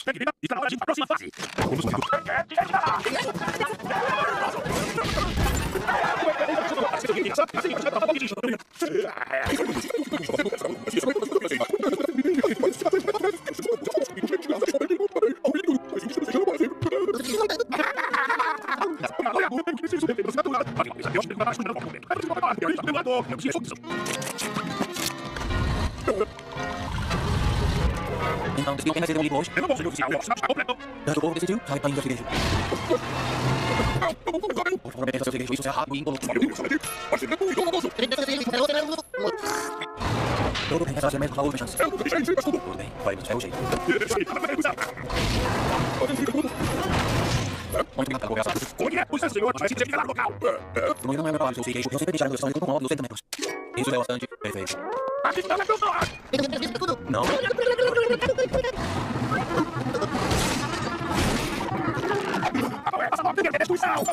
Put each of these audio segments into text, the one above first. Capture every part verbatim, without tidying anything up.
Técnica, está na hora de ir para a próxima fase. Vamos lá. Então, decidiu apenas ser um livro hoje? Eu não vou ser oficial, eu está completo. Já o povo decidiu, já vai indo seguinte. Por favor, obedeça ao seu desejo, isso será rápido e indolor. Tudo bem, essa vai ser mesmo uma última chance. Tudo bem, faremos, é o jeito. Muito obrigado pela conversa. Olha, o senhor vai se tirar no local. No não é meu trabalho, sou o queijo. Eu sempre deixar a noção de tudo com óbvio, setenta metros. Isso é bastante perfeito. Aqui está a pessoa. Não? Essa não é destruição.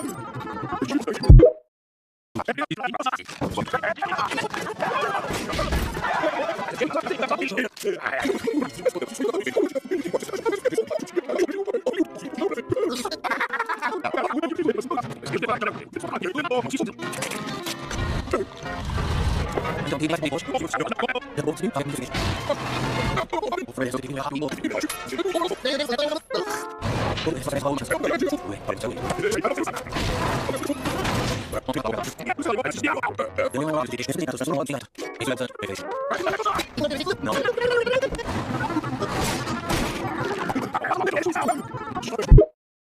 Então, quem vai ser hoje? Eu vou decidir, vai me decidir. Ofereça o que é rápido. Tudo isso é só uma chance. Ué, pode ser o eu não é uma hora de deixar esse dentro, eu não vou dizer. Isso é bastante perfeito.